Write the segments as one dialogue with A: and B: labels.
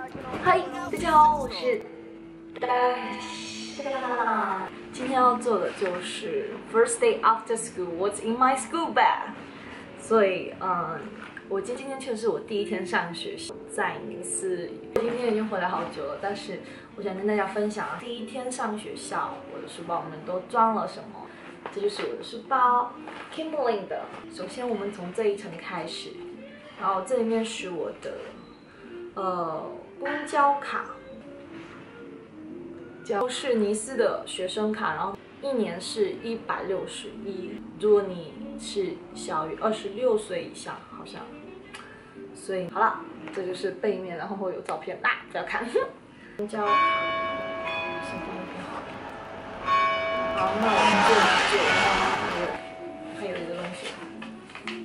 A: 嗨，大家好，我是今天要做的就是 first day after school, what's in my school bag。所以，我今天确实是我第一天上学，在尼斯。今天已经回来好久了，但是我想跟大家分享第一天上学校，我的书包们都装了什么。这就是我的书包 ，Kimberly 的。首先，我们从这一层开始，然后这里面是我的公交卡，是尼斯的学生卡，然后一年是161。如果你是小于26岁以下，好像。所以好了，这就是背面，然后会有照片，不要看。公交卡，先放一边好了。好，那我们就还有一个东西，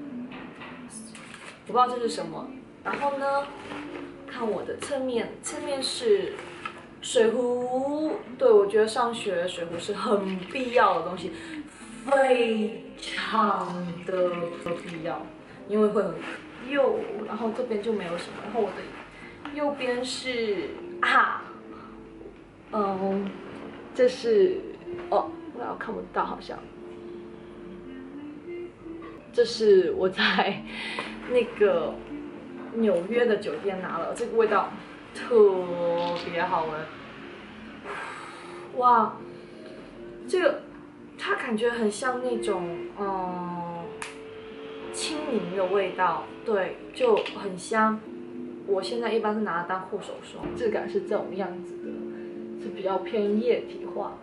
A: 我不知道这是什么。然后呢，看我的侧面是水壶。对，我觉得上学水壶是很必要的东西，非常的必要，因为会很幼。然后这边就没有什么。然后我的右边是这是我看不到，好像这是我在那个纽约的酒店拿了，这个味道特别好闻。哇，这个它感觉很像那种青柠的味道，对，就很香。我现在一般是拿它当护手霜，质感是这种样子的，是比较偏液体化。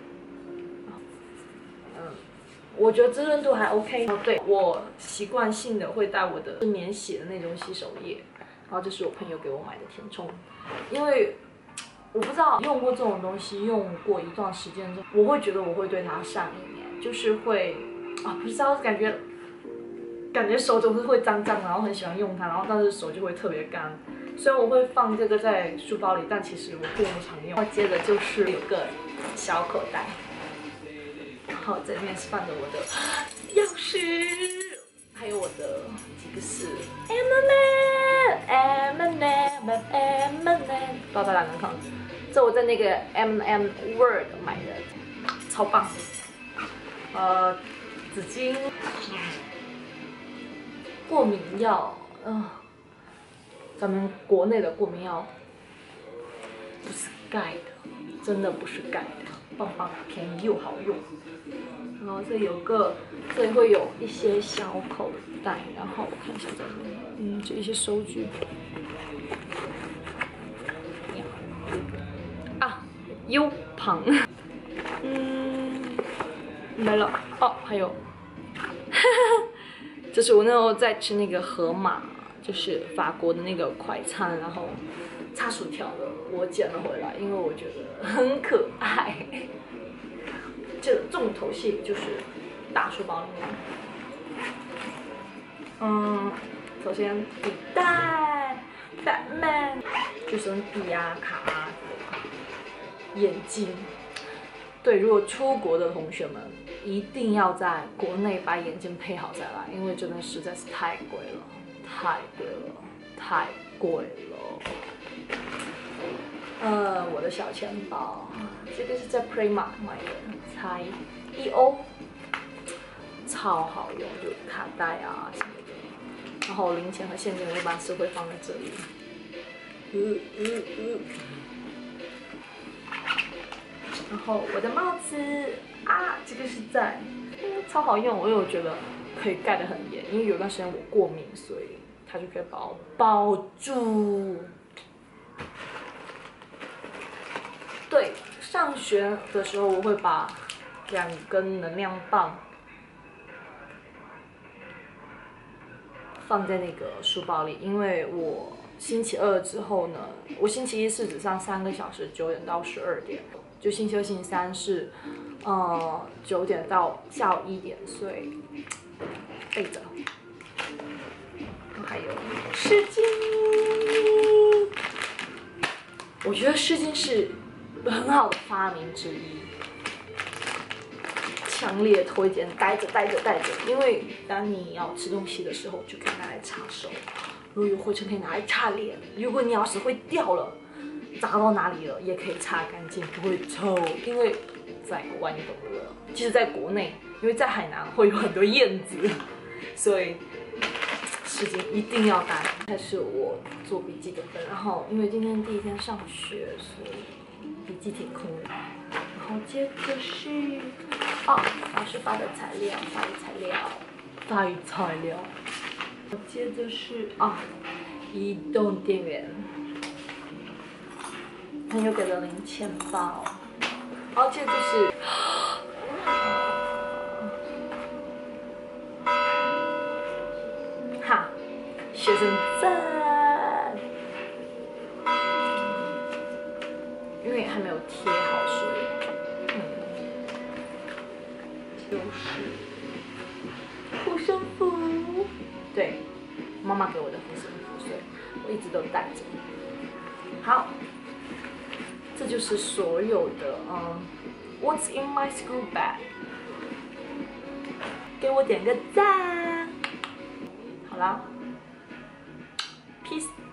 A: 我觉得滋润度还 OK。对，我习惯性的会带我的免洗的那种洗手液，然后这是我朋友给我买的填充，因为我不知道用过这种东西，用过一段时间之后，我会觉得我会对它上瘾，就是会不知道感觉手总是会脏脏，然后很喜欢用它，然后但是手就会特别干。虽然我会放这个在书包里，但其实我并不常用。然后接着就是有个小口袋。然后这里面是放着我的钥匙，还有我的几个是 M&M， 不知道大家能看。这我在那个 M&M World 买的，超棒。纸巾，过敏药，咱们国内的过敏药不是盖的，真的不是盖的，棒棒便宜又好用。然后这里会有一些小口袋，然后我看一下这里，这一些收据。U 盘，没了还有，这是我那时候在吃那个盒马，就是法国的那个快餐，然后插薯条的，我捡了回来，因为我觉得很可爱。这重头戏就是大书包里面，首先笔袋 ，Batman， 就什么笔啊、卡啊之类的，眼镜。对，如果出国的同学们一定要在国内把眼镜配好再来，因为真的实在是太贵了，太贵了。我的小钱包，这个是在 Primark 买的，才1欧，超好用，就卡带啊什么的。然后零钱和现金我一般是会放在这里。然后我的帽子这个是在，超好用，因为我觉得可以盖得很严，因为有段时间我过敏，所以它就可以把我包住。对，上学的时候我会把2根能量棒放在那个书包里，因为我星期2之后呢，我星期1是只上3个小时，9点到12点，就星期2、星期3是9点到下午1点，所以备着。还有湿巾，我觉得湿巾是很好的发明之一，强烈推荐带着，因为当你要吃东西的时候就可以拿来擦手， 如果有灰尘可以拿来擦脸。如果你要是会掉了，砸到哪里了，也可以擦干净，不会臭。因为在国外你懂的了，其实在国内，因为在海南会有很多燕子，所以湿巾一定要带。开始我做笔记的本，然后因为今天第一天上学，所以笔记挺空的。然后接着是老师发的材料，法语材料。接着是移动电源，朋友给的零钱包。然后接着是学生证，因为还没有贴好，所以就是护身符，对，妈妈给我的护身符，所以我一直都带着。好，这就是所有的What's in my school bag？ 给我点个赞。好啦。Peace。